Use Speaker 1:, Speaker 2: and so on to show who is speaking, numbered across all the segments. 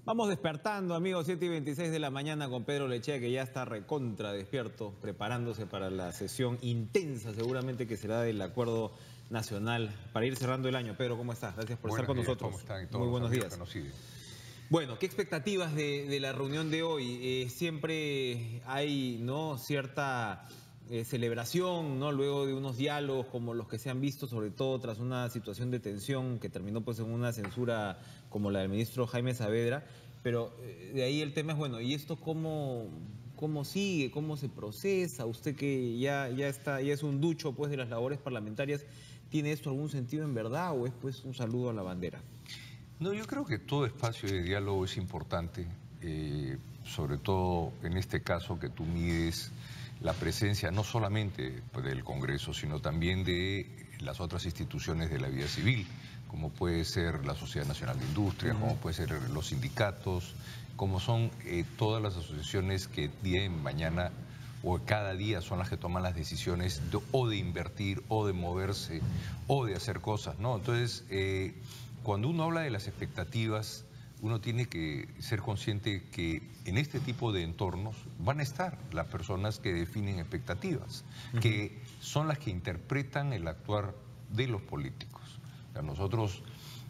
Speaker 1: Vamos despertando, amigos, 7:26 de la mañana con Pedro Lechea, que ya está recontra despierto, preparándose para la sesión intensa, seguramente que será del Acuerdo Nacional, para ir cerrando el año. Pedro, ¿cómo estás? Gracias por estar con nosotros.
Speaker 2: ¿Cómo están? Y todos
Speaker 1: Muy
Speaker 2: los
Speaker 1: buenos
Speaker 2: amigos
Speaker 1: días.
Speaker 2: que nos siguen.
Speaker 1: Bueno, ¿qué expectativas de la reunión de hoy? Siempre hay, ¿no?, cierta celebración, ¿no?, luego de unos diálogos como los que se han visto, sobre todo tras una situación de tensión que terminó pues en una censura como la del ministro Jaime Saavedra, pero de ahí el tema es, bueno, ¿y esto cómo sigue? ¿Cómo se procesa? Usted que ya es un ducho pues de las labores parlamentarias, ¿tiene esto algún sentido en verdad o es pues un saludo a la bandera?
Speaker 2: No, yo creo que todo espacio de diálogo es importante, sobre todo en este caso que tú mides la presencia no solamente del Congreso, sino también de las otras instituciones de la vida civil, como puede ser la Sociedad Nacional de Industria, como puede ser los sindicatos, como son todas las asociaciones que día y mañana o cada día son las que toman las decisiones o de invertir, o de moverse, o de hacer cosas, ¿no? Entonces, cuando uno habla de las expectativas, uno tiene que ser consciente que en este tipo de entornos van a estar las personas que definen expectativas, que son las que interpretan el actuar de los políticos. O sea, nosotros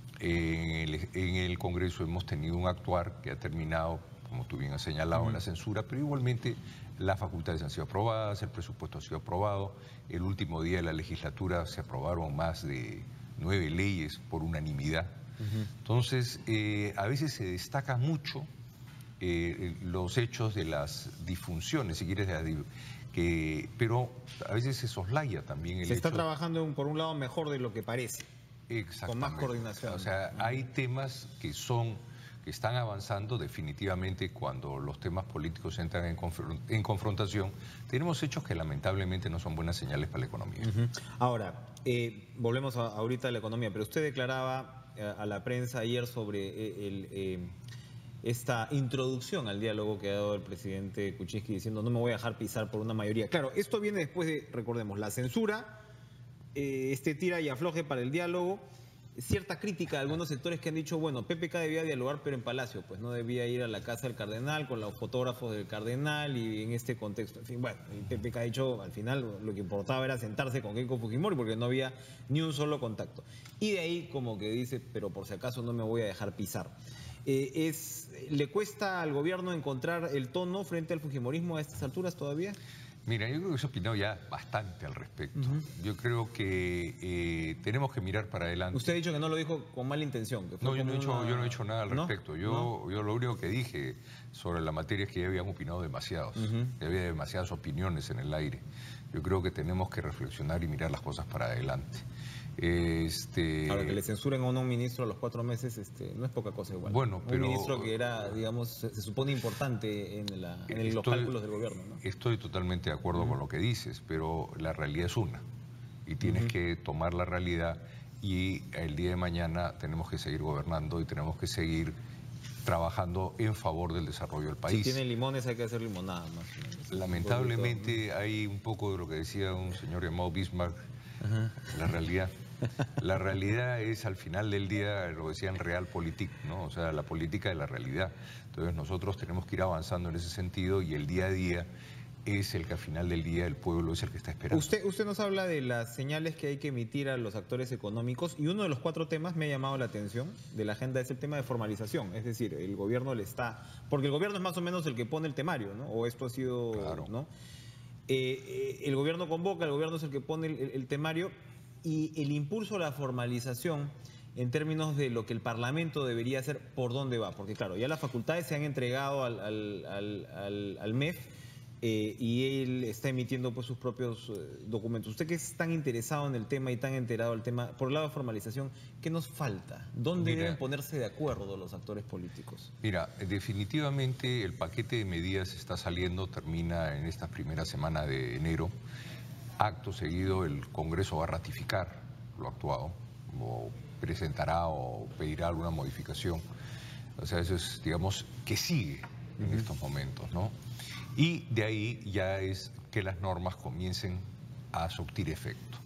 Speaker 2: en el Congreso hemos tenido un actuar que ha terminado, como tú bien has señalado, en la censura, pero igualmente las facultades han sido aprobadas, el presupuesto ha sido aprobado, el último día de la legislatura se aprobaron más de 9 leyes por unanimidad. Entonces, a veces se destaca mucho los hechos de las disfunciones, si quieres, pero a veces se soslaya también el hecho.
Speaker 1: Se está trabajando por un lado mejor de lo que parece. Con más coordinación.
Speaker 2: O sea, hay temas que están avanzando definitivamente cuando los temas políticos entran en confrontación. Tenemos hechos que lamentablemente no son buenas señales para la economía.
Speaker 1: Ahora, volvemos ahorita a la economía, pero usted declaraba a la prensa ayer sobre esta introducción al diálogo que ha dado el presidente Kuczynski diciendo no me voy a dejar pisar por una mayoría. Claro, esto viene después de, recordemos, la censura, este tira y afloje para el diálogo, cierta crítica de algunos sectores que han dicho, bueno, PPK debía dialogar pero en Palacio, pues no debía ir a la casa del Cardenal con los fotógrafos del Cardenal y en este contexto. En fin, bueno, el PPK ha dicho, al final lo que importaba era sentarse con Keiko Fujimori porque no había ni un solo contacto. Y de ahí como que dice, pero por si acaso no me voy a dejar pisar. ¿Le cuesta al gobierno encontrar el tono frente al fujimorismo a estas alturas todavía?
Speaker 2: Mira, yo creo que se ha opinado ya bastante al respecto. Yo creo que tenemos que mirar para adelante.
Speaker 1: Usted ha dicho que no lo dijo con mala intención. Que fue
Speaker 2: no, yo no he dicho nada al respecto. Yo lo único que dije sobre la materia es que ya habían opinado demasiados. Que había demasiadas opiniones en el aire. Yo creo que tenemos que reflexionar y mirar las cosas para adelante.
Speaker 1: Ahora, que le censuren a un ministro a los 4 meses no es poca cosa igual.
Speaker 2: Bueno, pero
Speaker 1: un ministro que era, digamos, se supone importante en los cálculos del gobierno, ¿no?
Speaker 2: Estoy totalmente de acuerdo con lo que dices, pero la realidad es una. Y tienes que tomar la realidad y el día de mañana tenemos que seguir gobernando y tenemos que seguir trabajando en favor del desarrollo del país.
Speaker 1: Si tiene limones hay que hacer limonada más.
Speaker 2: Lamentablemente hay un poco de lo que decía un señor llamado Bismarck, La realidad es, al final del día, lo decían realpolitik, ¿no? O sea, la política de la realidad. Entonces nosotros tenemos que ir avanzando en ese sentido y el día a día es el que al final del día el pueblo es el que está esperando.
Speaker 1: Usted nos habla de las señales que hay que emitir a los actores económicos y uno de los 4 temas me ha llamado la atención de la agenda es el tema de formalización, es decir, el gobierno le está... Porque el gobierno es más o menos el que pone el temario, ¿no? O esto ha sido...
Speaker 2: Claro.
Speaker 1: ¿no? El gobierno convoca, el gobierno es el que pone el temario y el impulso a la formalización en términos de lo que el Parlamento debería hacer, ¿por dónde va? Porque claro, ya las facultades se han entregado al MEF y él está emitiendo pues sus propios documentos. Usted que es tan interesado en el tema y tan enterado del tema, por el lado de formalización, ¿qué nos falta? ¿Dónde deben ponerse de acuerdo los actores políticos?
Speaker 2: Mira, definitivamente el paquete de medidas está saliendo, termina en esta primera semana de enero. Acto seguido el Congreso va a ratificar lo actuado, o presentará o pedirá alguna modificación. O sea, eso es, digamos, que sigue en estos momentos, ¿no? Y de ahí ya es que las normas comiencen a surtir efecto.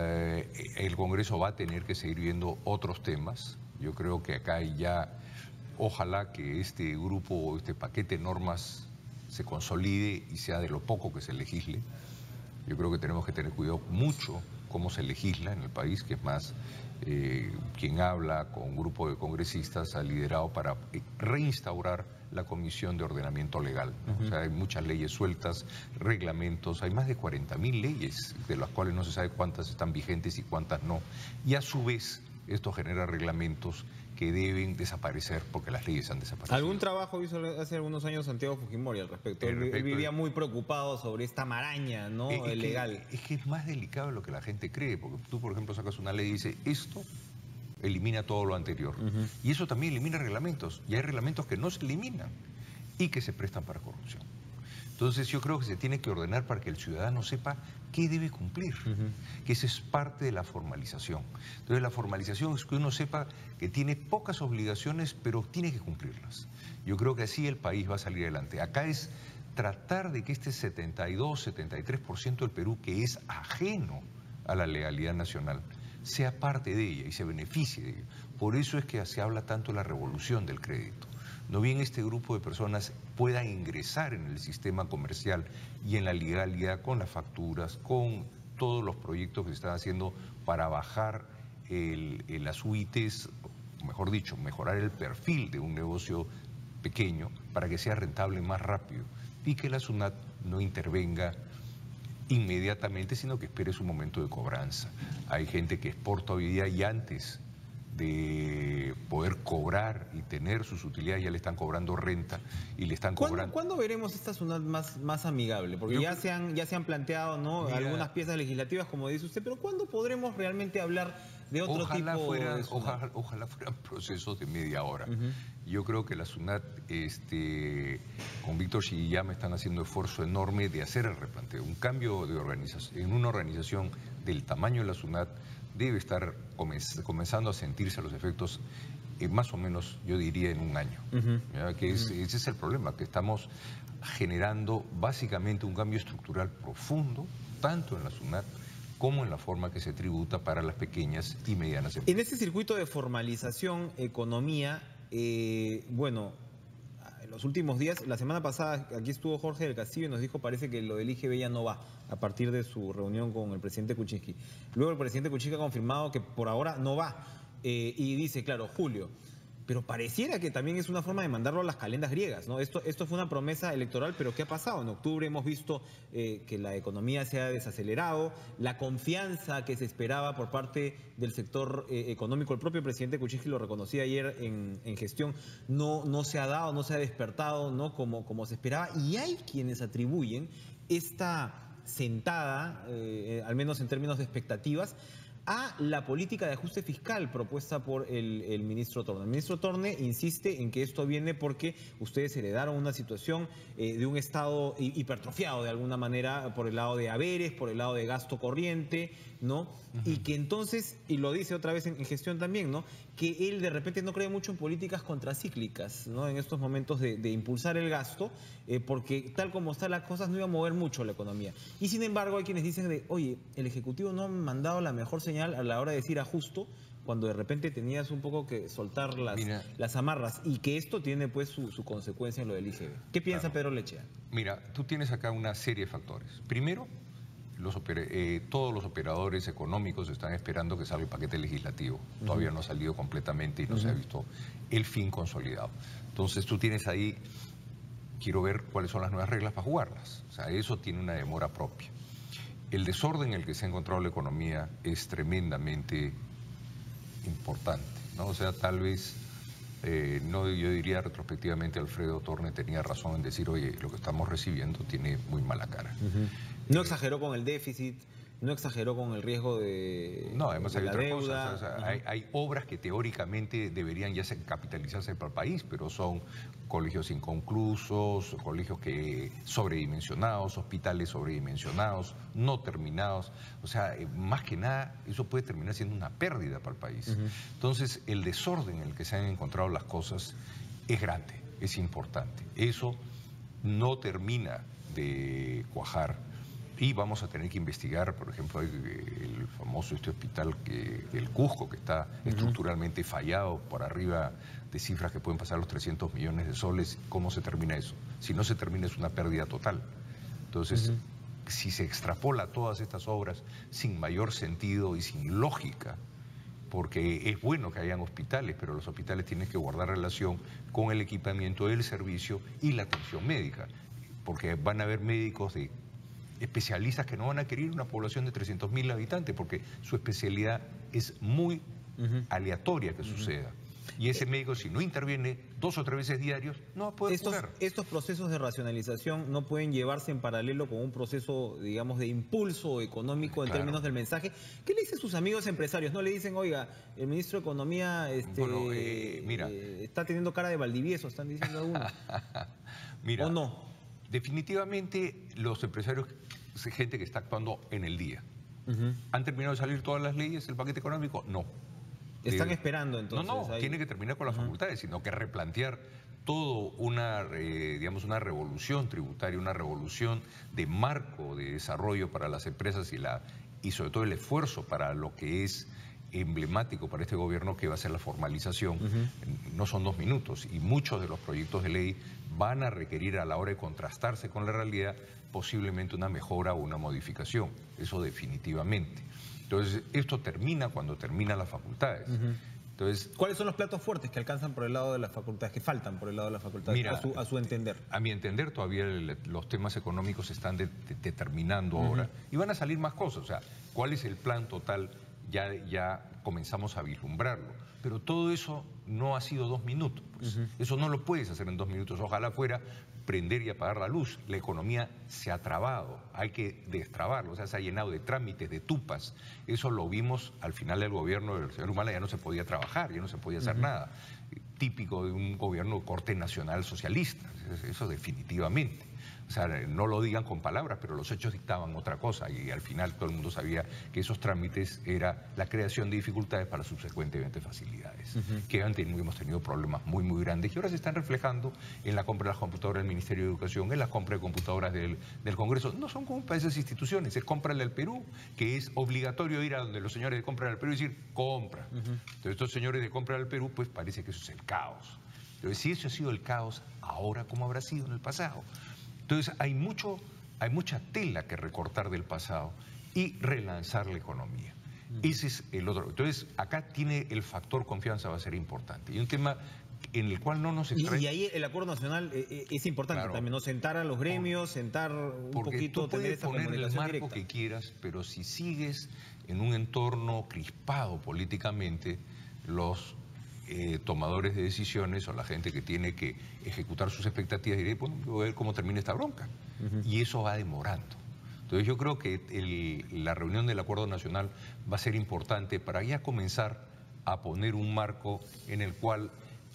Speaker 2: El Congreso va a tener que seguir viendo otros temas. Yo creo que acá hay ya Ojalá que este grupo, este paquete de normas se consolide y sea de lo poco que se legisle. Yo creo que tenemos que tener cuidado mucho cómo se legisla en el país, que es más, quien habla con un grupo de congresistas ha liderado para reinstaurar la Comisión de Ordenamiento Legal, ¿no? O sea, hay muchas leyes sueltas, reglamentos, hay más de 40.000 leyes, de las cuales no se sabe cuántas están vigentes y cuántas no. Y a su vez, esto genera reglamentos que deben desaparecer porque las leyes han desaparecido.
Speaker 1: ¿Algún trabajo hizo hace algunos años Santiago Fujimori al respecto? Él vivía muy preocupado sobre esta maraña, ¿no? Legal.
Speaker 2: Es que es más delicado de lo que la gente cree, porque tú, por ejemplo, sacas una ley y dices, esto elimina todo lo anterior. Y eso también elimina reglamentos, y hay reglamentos que no se eliminan y que se prestan para corrupción. Entonces yo creo que se tiene que ordenar para que el ciudadano sepa qué debe cumplir, que esa es parte de la formalización. Entonces la formalización es que uno sepa que tiene pocas obligaciones, pero tiene que cumplirlas. Yo creo que así el país va a salir adelante. Acá es tratar de que este 72, 73% del Perú, que es ajeno a la legalidad nacional, sea parte de ella y se beneficie de ella. Por eso es que se habla tanto de la revolución del crédito. No bien este grupo de personas pueda ingresar en el sistema comercial y en la legalidad con las facturas, con todos los proyectos que se están haciendo para bajar las UITs, mejor dicho, mejorar el perfil de un negocio pequeño para que sea rentable más rápido y que la SUNAT no intervenga inmediatamente, sino que espere su momento de cobranza. Hay gente que exporta hoy día y antes de poder cobrar y tener sus utilidades ya le están cobrando renta y le están cobrando...
Speaker 1: ¿Cuándo veremos esta SUNAT más amigable? Porque ya se han planteado, ¿no? Mira, algunas piezas legislativas, como dice usted, pero ¿cuándo podremos realmente hablar de otro tipo de SUNAT?
Speaker 2: Ojalá fueran procesos de media hora. Yo creo que la SUNAT, con Víctor Shigiyama están haciendo un esfuerzo enorme de hacer el replanteo. Un cambio de organización, en una organización del tamaño de la SUNAT, debe estar comenzando a sentirse los efectos más o menos, yo diría, en un año. Ese es el problema, que estamos generando básicamente un cambio estructural profundo, tanto en la SUNAT como en la forma que se tributa para las pequeñas y medianas empresas.
Speaker 1: En este circuito de formalización, economía, bueno, en los últimos días, la semana pasada aquí estuvo Jorge del Castillo y nos dijo parece que lo del IGB ya no va a partir de su reunión con el presidente Kuczynski. Luego el presidente Kuczynski ha confirmado que por ahora no va y dice, claro, julio. Pero pareciera que también es una forma de mandarlo a las calendas griegas, ¿no? Esto fue una promesa electoral, pero ¿qué ha pasado? En octubre hemos visto que la economía se ha desacelerado, la confianza que se esperaba por parte del sector económico, el propio presidente Kuczynski lo reconocía ayer en gestión, no se ha dado, no se ha despertado, ¿no? Como se esperaba, y hay quienes atribuyen esta sentada, al menos en términos de expectativas, a la política de ajuste fiscal propuesta por el ministro Torne. El ministro Torne insiste en que esto viene porque ustedes heredaron una situación de un Estado hipertrofiado de alguna manera por el lado de haberes, por el lado de gasto corriente, ¿no? Y que entonces, y lo dice otra vez en gestión también, ¿no? Que él de repente no cree mucho en políticas contracíclicas, ¿no? En estos momentos de impulsar el gasto, porque tal como están las cosas no iba a mover mucho la economía. Y sin embargo hay quienes dicen de, oye, el Ejecutivo no ha mandado la mejor señal a la hora de decir ajusto, cuando de repente tenías un poco que soltar las amarras, y que esto tiene pues su consecuencia en lo del IGB. ¿Qué piensa Pedro Lechea?
Speaker 2: Mira, tú tienes acá una serie de factores. Primero, todos los operadores económicos están esperando que salga el paquete legislativo. Todavía no ha salido completamente y no se ha visto el fin consolidado. Entonces tú tienes ahí, quiero ver cuáles son las nuevas reglas para jugarlas. O sea, eso tiene una demora propia. El desorden en el que se ha encontrado la economía es tremendamente importante, ¿no? O sea, tal vez, yo diría retrospectivamente, Alfredo Torne tenía razón en decir, oye, lo que estamos recibiendo tiene muy mala cara.
Speaker 1: No exageró con el déficit, no exageró con el riesgo de
Speaker 2: No, además hay
Speaker 1: la
Speaker 2: otras
Speaker 1: deuda.
Speaker 2: cosas. O sea, hay obras que teóricamente deberían ya capitalizarse para el país, pero son colegios inconclusos, colegios sobredimensionados, hospitales sobredimensionados, no terminados. O sea, más que nada, eso puede terminar siendo una pérdida para el país. Entonces, el desorden en el que se han encontrado las cosas es grande, es importante. Eso no termina de cuajar. Y vamos a tener que investigar, por ejemplo, el famoso hospital del Cusco, que está estructuralmente fallado, por arriba de cifras que pueden pasar los 300 millones de soles. ¿Cómo se termina eso? Si no se termina, es una pérdida total. Entonces, si se extrapola todas estas obras sin mayor sentido y sin lógica, porque es bueno que hayan hospitales, pero los hospitales tienen que guardar relación con el equipamiento del servicio y la atención médica, porque van a haber médicos especialistas que no van a querer una población de 300.000 habitantes, porque su especialidad es muy aleatoria que suceda. Y ese médico, si no interviene 2 o 3 veces diarios, no va a poder curar.
Speaker 1: Estos procesos de racionalización no pueden llevarse en paralelo con un proceso, digamos, de impulso económico en términos del mensaje. ¿Qué le dicen sus amigos empresarios? ¿No le dicen, oiga, el ministro de Economía mira, está teniendo cara de Valdivieso, están diciendo algunos?
Speaker 2: Mira,
Speaker 1: ¿o no?
Speaker 2: Definitivamente los empresarios, gente que está actuando en el día. ¿Han terminado de salir todas las leyes, el paquete económico? No.
Speaker 1: Están esperando entonces.
Speaker 2: No, tiene que terminar con las facultades, sino que replantear todo digamos, una revolución tributaria, una revolución de marco de desarrollo para las empresas y sobre todo el esfuerzo para lo que es emblemático para este gobierno, que va a ser la formalización. No son 2 minutos, y muchos de los proyectos de ley van a requerir, a la hora de contrastarse con la realidad, posiblemente una mejora o una modificación. Eso definitivamente. Entonces, esto termina cuando terminan las facultades. Entonces,
Speaker 1: ¿cuáles son los platos fuertes que alcanzan por el lado de las facultades, que faltan por el lado de las facultades,
Speaker 2: mira,
Speaker 1: a su entender?
Speaker 2: A mi entender, todavía los temas económicos se están determinando ahora, y van a salir más cosas. O sea, ¿cuál es el plan total? Ya comenzamos a vislumbrarlo. Pero todo eso no ha sido 2 minutos. Pues. Eso no lo puedes hacer en 2 minutos. Ojalá fuera prender y apagar la luz. La economía se ha trabado, hay que destrabarlo. O sea, se ha llenado de trámites, de tupas. Eso lo vimos al final del gobierno del señor Humala. Ya no se podía trabajar, ya no se podía hacer nada. Típico de un gobierno de corte nacional socialista. Eso definitivamente. O sea, no lo digan con palabras, pero los hechos dictaban otra cosa, y al final todo el mundo sabía que esos trámites era la creación de dificultades para subsecuentemente facilidades, que antes hemos tenido problemas muy, muy grandes, y ahora se están reflejando en la compra de las computadoras del Ministerio de Educación, en la compra de computadoras del Congreso. No son culpa de esas instituciones, es cómprale al Perú, que es obligatorio ir a donde los señores de compra al Perú y decir, compra. Entonces, estos señores de compra al Perú, pues parece que eso es el caos. Entonces, si eso ha sido el caos, ahora, ¿cómo habrá sido en el pasado? Entonces, hay mucha tela que recortar del pasado y relanzar la economía. Ese es el otro. Entonces, acá tiene el factor confianza, va a ser importante. Y un tema en el cual no nos extrae...
Speaker 1: Y ahí el acuerdo nacional es importante también, ¿no? Sentar a los gremios, sentar un poquito, tener esa comunicación directa.
Speaker 2: Poner el marco que quieras, pero si sigues en un entorno crispado políticamente, los tomadores de decisiones o la gente que tiene que ejecutar sus expectativas diré, bueno, voy a ver cómo termina esta bronca. Y eso va demorando. Entonces yo creo que la reunión del Acuerdo Nacional va a ser importante para ya comenzar a poner un marco en el cual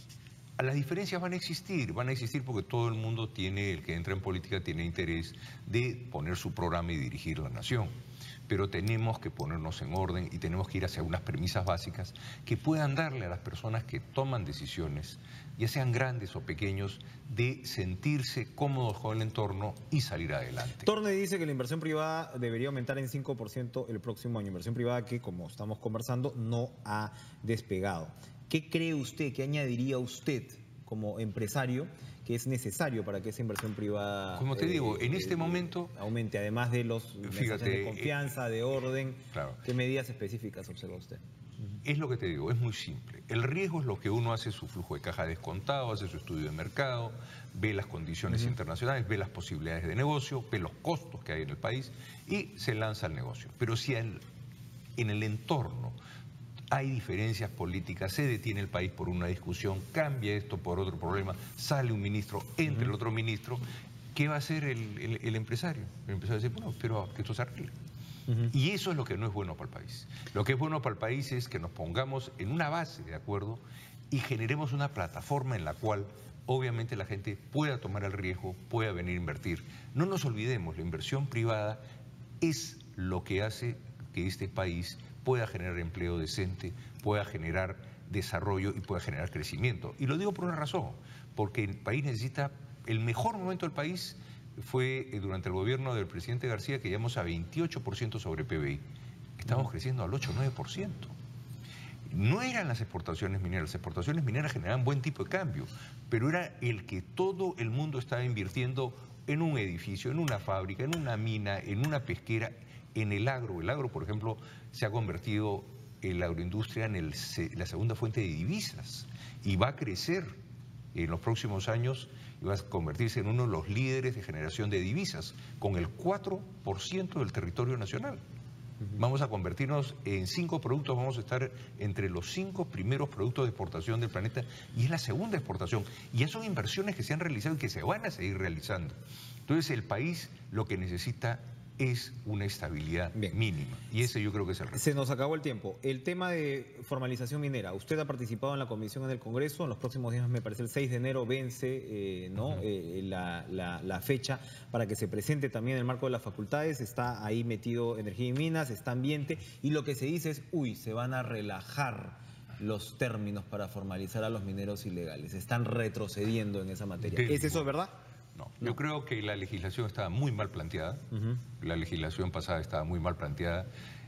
Speaker 2: las diferencias van a existir porque todo el mundo el que entra en política tiene interés de poner su programa y dirigir la nación. Pero tenemos que ponernos en orden y tenemos que ir hacia unas premisas básicas que puedan darle a las personas que toman decisiones, ya sean grandes o pequeños, de sentirse cómodos con el entorno y salir adelante.
Speaker 1: Torne dice que la inversión privada debería aumentar en 5% el próximo año. Inversión privada que, como estamos conversando, no ha despegado. ¿Qué cree usted, qué añadiría usted como empresario que es necesario para que esa inversión privada,
Speaker 2: como te digo, en este momento
Speaker 1: aumente, además de los mensajes de confianza, de orden?
Speaker 2: Claro.
Speaker 1: ¿Qué medidas específicas observa usted?
Speaker 2: Es lo que te digo, es muy simple. El riesgo es lo que uno hace su flujo de caja descontado, hace su estudio de mercado, ve las condiciones internacionales, ve las posibilidades de negocio, ve los costos que hay en el país y se lanza al negocio. Pero si en el entorno hay diferencias políticas, se detiene el país por una discusión, cambia esto por otro problema, sale un ministro, entra el otro ministro, ¿qué va a hacer el empresario? El empresario dice, bueno, espero que esto se arregle. Y eso es lo que no es bueno para el país. Lo que es bueno para el país es que nos pongamos en una base de acuerdo y generemos una plataforma en la cual obviamente la gente pueda tomar el riesgo, pueda venir a invertir. No nos olvidemos, la inversión privada es lo que hace que este país pueda generar empleo decente, pueda generar desarrollo y pueda generar crecimiento. Y lo digo por una razón, porque el país necesita, el mejor momento del país fue durante el gobierno del presidente García que llegamos a 28% sobre PBI. Estamos creciendo al 8-9%. No eran las exportaciones mineras generaban buen tipo de cambio, pero era el que todo el mundo estaba invirtiendo en un edificio, en una fábrica, en una mina, en una pesquera, en el agro. El agro, por ejemplo, se ha convertido en la agroindustria en la segunda fuente de divisas y va a crecer en los próximos años y va a convertirse en uno de los líderes de generación de divisas, con el 4% del territorio nacional. Vamos a convertirnos en 5 productos, vamos a estar entre los 5 primeros productos de exportación del planeta y es la segunda exportación. Y ya son inversiones que se han realizado y que se van a seguir realizando. Entonces el país lo que necesita es una estabilidad mínima y ese yo creo que es el reto.
Speaker 1: Se nos acabó el tiempo. El tema de formalización minera, usted ha participado en la comisión en el Congreso, en los próximos días, me parece el 6 de enero vence la fecha para que se presente también en el marco de las facultades, está ahí metido Energía y Minas, está Ambiente, y lo que se dice es, se van a relajar los términos para formalizar a los mineros ilegales, están retrocediendo en esa materia. ¿Es eso verdad?
Speaker 2: No, yo creo que la legislación estaba muy mal planteada, la legislación pasada estaba muy mal planteada,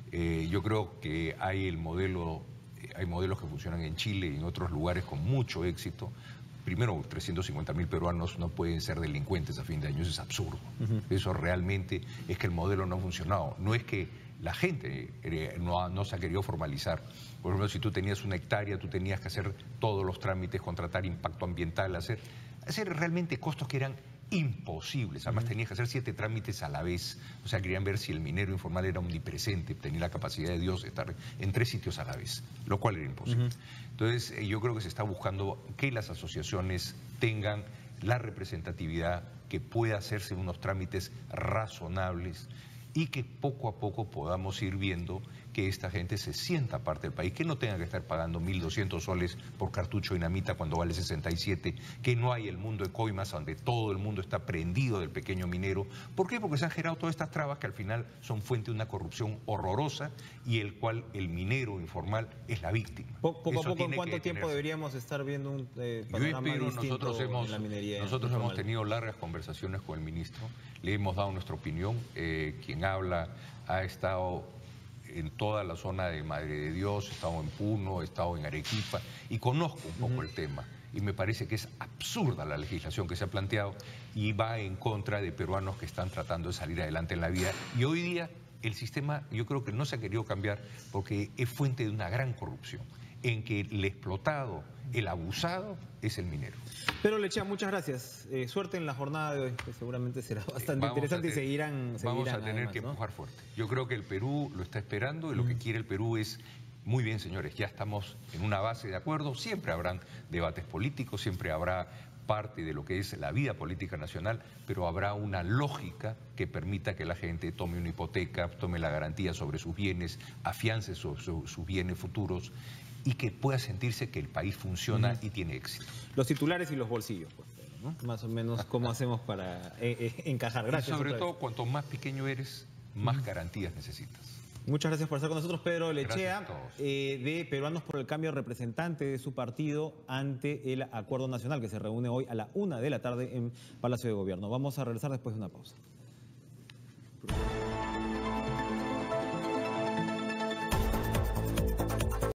Speaker 2: yo creo que hay modelos que funcionan en Chile y en otros lugares con mucho éxito. Primero, 350.000 peruanos no pueden ser delincuentes a fin de año, eso es absurdo. Eso realmente es que el modelo no ha funcionado, no es que la gente no se ha querido formalizar. Por ejemplo, si tú tenías una hectárea, tú tenías que hacer todos los trámites, contratar impacto ambiental, hacer realmente costos que eran imposibles. Además tenías que hacer 7 trámites a la vez. O sea, querían ver si el minero informal era omnipresente, tenía la capacidad de Dios de estar en 3 sitios a la vez, lo cual era imposible. Entonces, yo creo que se está buscando que las asociaciones tengan la representatividad, que pueda hacerse unos trámites razonables y que poco a poco podamos ir viendo que esta gente se sienta parte del país, que no tenga que estar pagando 1.200 soles por cartucho de dinamita cuando vale 67, que no hay el mundo de coimas donde todo el mundo está prendido del pequeño minero. ¿Por qué? Porque se han generado todas estas trabas que al final son fuente de una corrupción horrorosa y el cual el minero informal es la víctima.
Speaker 1: Poco a poco, ¿en cuánto tiempo deberíamos estar viendo un panorama distinto en la minería?
Speaker 2: Nosotros hemos tenido largas conversaciones con el ministro, le hemos dado nuestra opinión, quien habla ha estado en toda la zona de Madre de Dios, he estado en Puno, he estado en Arequipa y conozco un poco el tema y me parece que es absurda la legislación que se ha planteado y va en contra de peruanos que están tratando de salir adelante en la vida y hoy día el sistema yo creo que no se ha querido cambiar porque es fuente de una gran corrupción en que el explotado, el abusado es el minero.
Speaker 1: Pero Lechea, muchas gracias. Suerte en la jornada de hoy, que seguramente será bastante interesante y seguirán
Speaker 2: vamos a tener
Speaker 1: además,
Speaker 2: que empujar fuerte. Yo creo que el Perú lo está esperando y lo que quiere el Perú es, muy bien señores, ya estamos en una base de acuerdo, siempre habrán debates políticos, siempre habrá parte de lo que es la vida política nacional, pero habrá una lógica que permita que la gente tome una hipoteca, tome la garantía sobre sus bienes, afiance sus bienes futuros y que pueda sentirse que el país funciona y tiene éxito.
Speaker 1: Los titulares y los bolsillos, pues, ¿no? Más o menos cómo hacemos para encajar. Gracias.
Speaker 2: Y sobre todo, cuanto más pequeño eres, más garantías necesitas.
Speaker 1: Muchas gracias por estar con nosotros, Pedro Lechea, de Peruanos por el Cambio, representante de su partido ante el Acuerdo Nacional, que se reúne hoy a la 1 de la tarde en Palacio de Gobierno. Vamos a regresar después de una pausa.